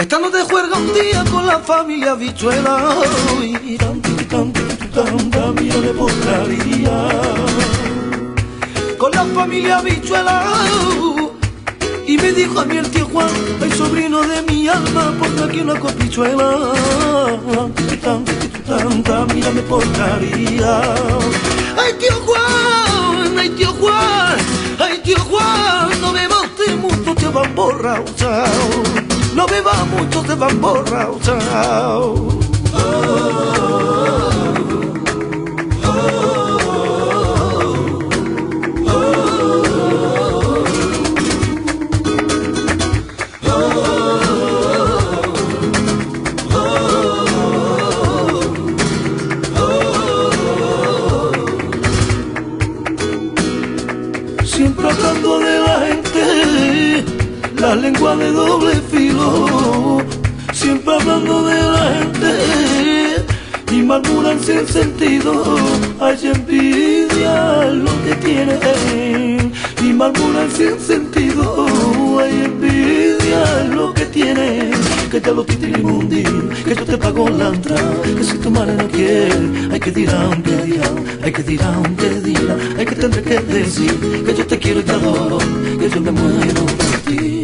Esta noche juega un día con la familia Bichuela y tanta mira de porcaría. Con la familia Bichuela y me dijo a mí el tío Juan, el sobrino de mi alma, ponme aquí una copichuela. Tanta mira de porcaría. Ay tío Juan, ay tío Juan, ay tío Juan, no bebas mucho, te van borrachao. No bebas mucho, te van borrachao. Siempre hablando de la gente, la lengua de doble filo. Siempre hablando de la gente y murmuran sin sentido. Hay envidia lo que tienen y murmuran sin sentido. Hay envidia lo que tienen, que ya lo titirimundi, que yo te pago la entrada, que si tu madre no quiere, hay que dirán, que dirán, hay que dirán, que dirán, hay que tendré que decir, que yo te quiero y te adoro, que yo me muero por ti.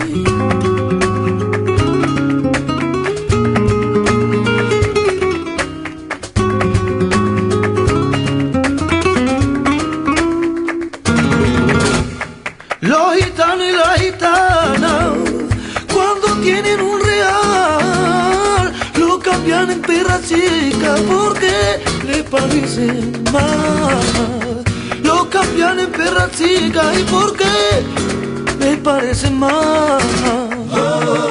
Los gitanos y las gitanas, cuando tienen un real, lo cambian en perra chica porque le parece mal. Lo cambian en perra chica y porque le parece mal.